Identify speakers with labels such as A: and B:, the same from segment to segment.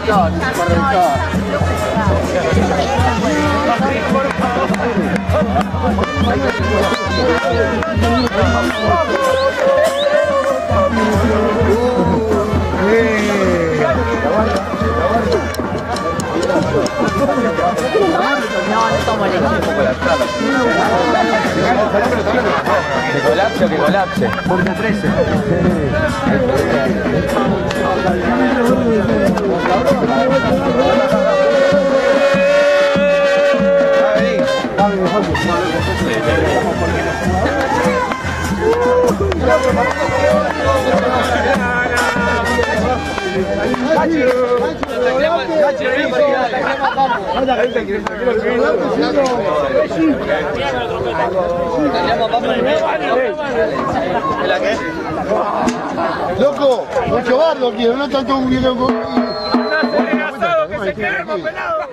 A: Que colapse. Punta 13.
B: Loco, mucho bardo quiero, no tanto un video con...
C: Un asado que se quema, pelado.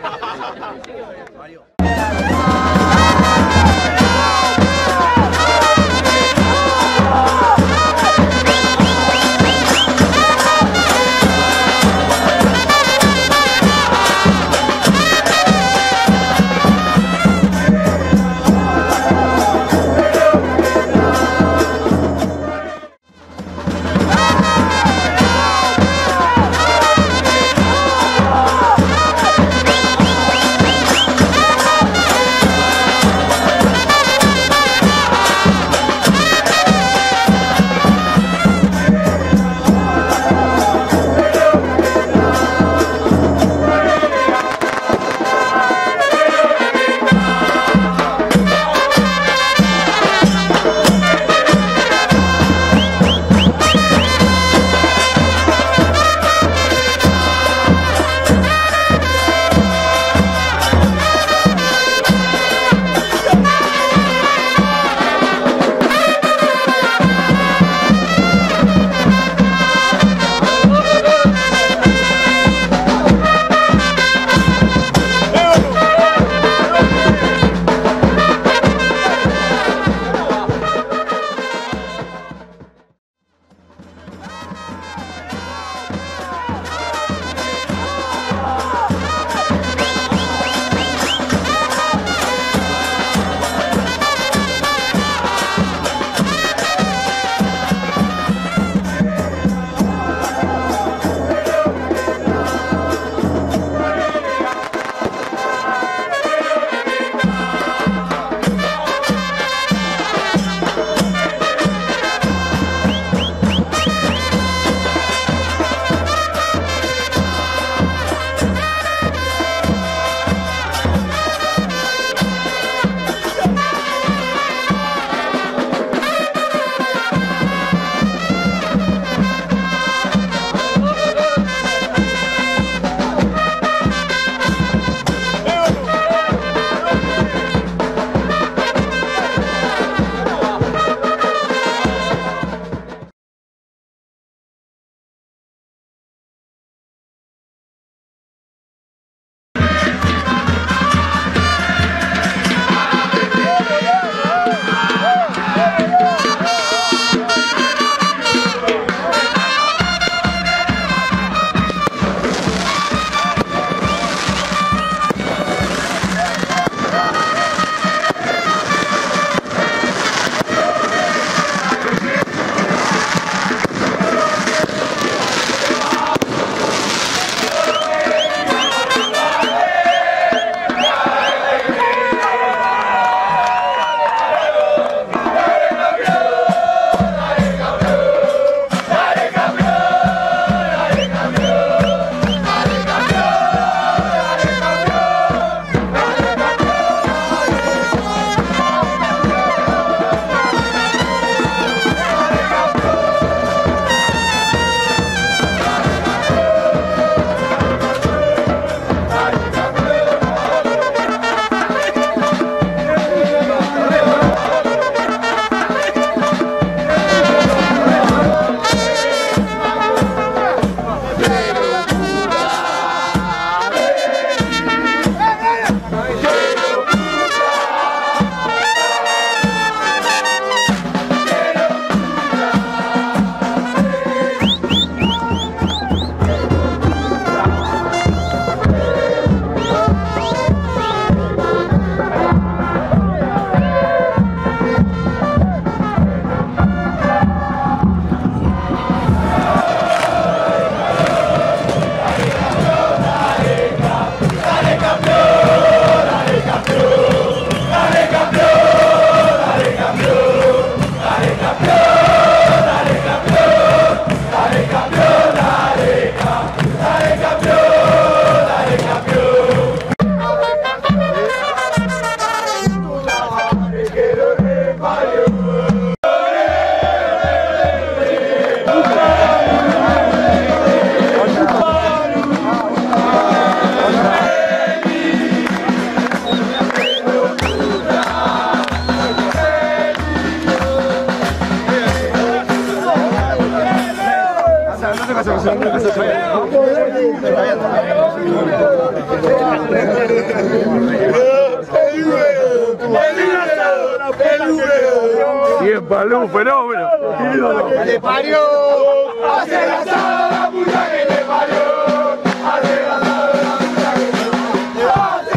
C: Bien, Palú, fenómeno.
B: ¡Le parió! ¡Hace el asado la puta que le parió! ¡Hace el asado la puta que le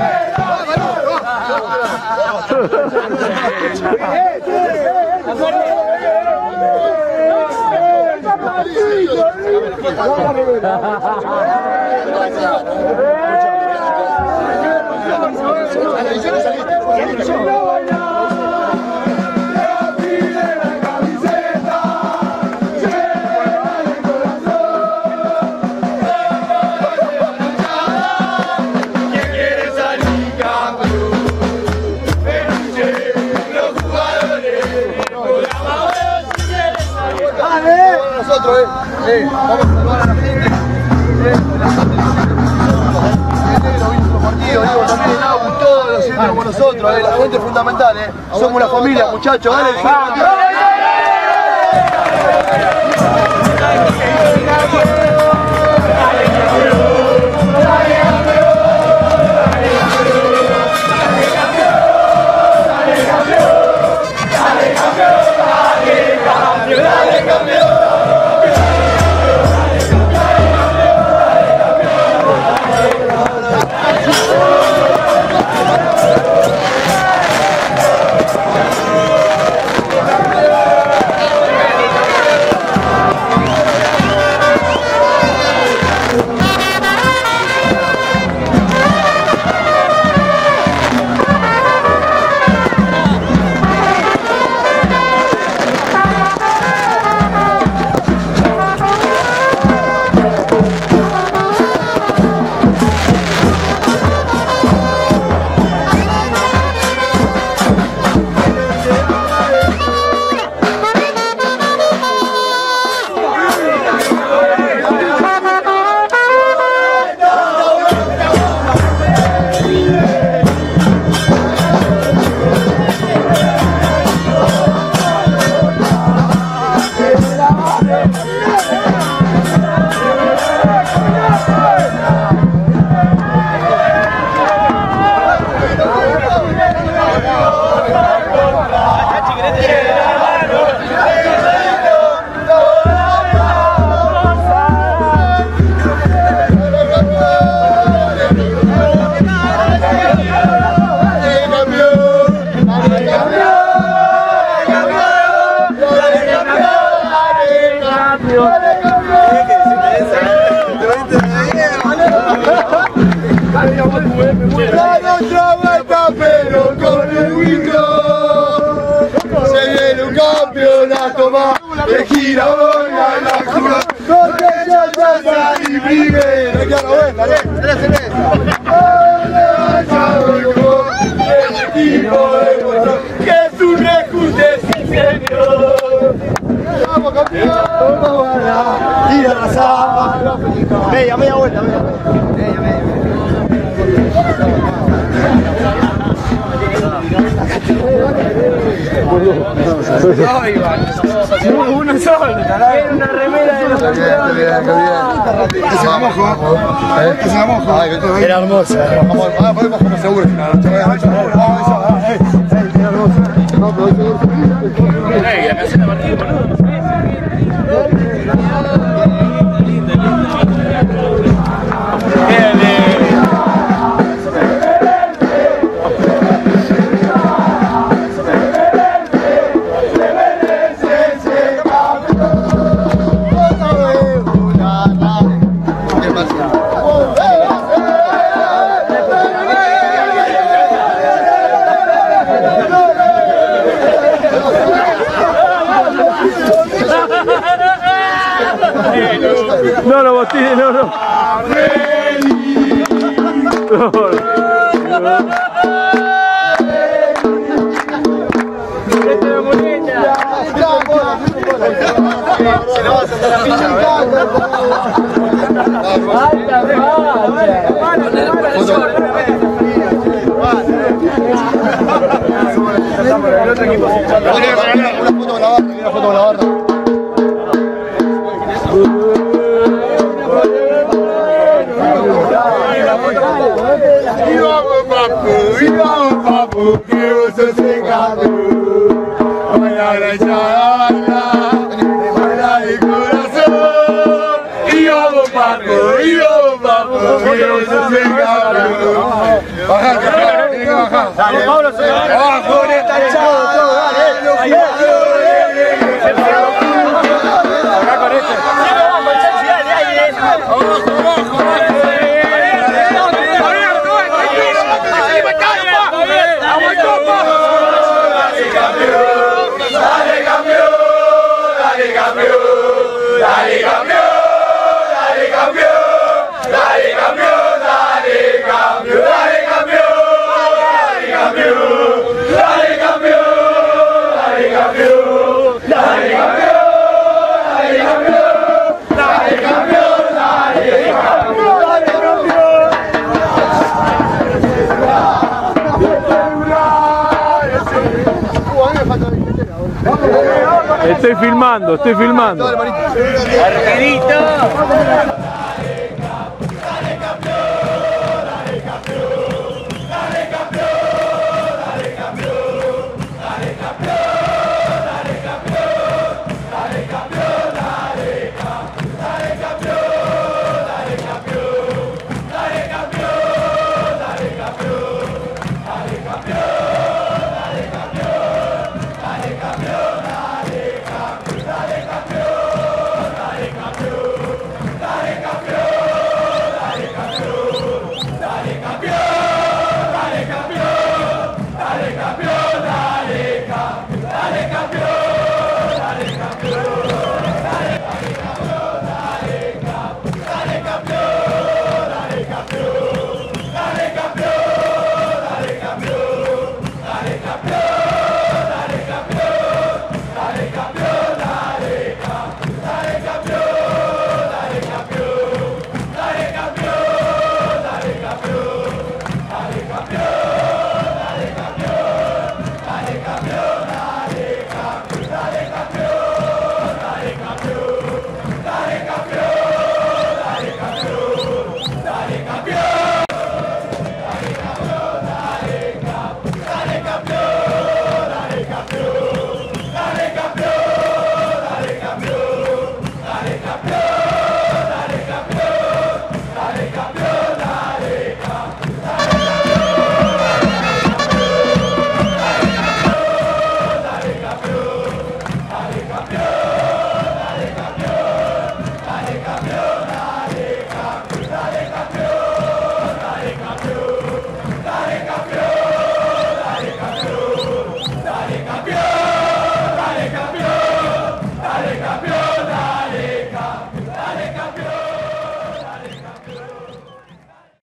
B: nosotros, vamos a salvar a la gente. Digo, también todos los sienten como nosotros, la gente es fundamental, somos una familia, muchachos, dale. Otra vuelta pero con el micro se viene un campeonato más de Girabona en la curva porque ya está y primero ya no ves, el equipo de Boston que es un recute sin señor. Vamos campeón, vamos a ganar, tira la sábana, media vuelta, media.
C: Uno solo, era una remera de los campeones.
B: Que se la mojo, que se la mojo. Era hermosa. Podemos como seguro.
C: No, Botini, no.
B: Se le va a saltar la ficha, el otro equipo. Una foto con la barra, y vamos papu, que vos sos el campeón. Mañana ya baila de corazón. Y vamos papu, que vos sos el campeón. Baja, tiene que bajar.
A: Dale, Pablo, se va.
B: Abajo de esta chava, dale.
A: Acá con este.
D: Estoy filmando.
A: Arquerito.